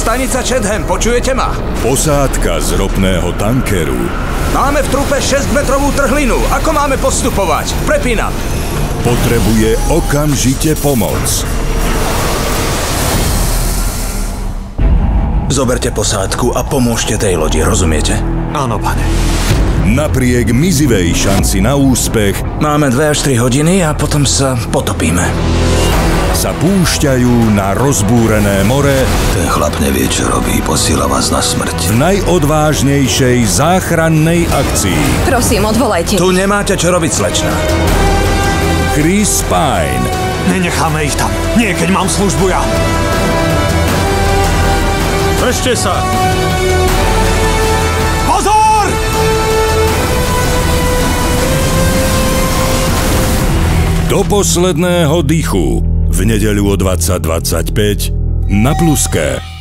Stanica Chatham, počujete ma? Posádka z ropného tankeru. Máme v trupe 6-metrovú trhlinu. Ako máme postupovať? Prepínam. Potrebuje okamžite pomoc. Zoberte posádku a pomôžte tej lodi, rozumiete? Áno, pane. Napriek mizivej šanci na úspech máme 2 až 3 hodiny a potom sa potopíme. Sa púšťajú na rozbúrené more. Ten chlap nevie, čo robí, posiela vás na smrť. V najodvážnejšej záchrannej akcii. Prosím, odvolajte. Tu nemáte čo robiť, slečna. Chris Pine. Nenecháme ich tam. Nie, keď mám službu ja. Držte sa! Pozor! Do posledného dychu. V nedeľu o 20:25 na Pluske.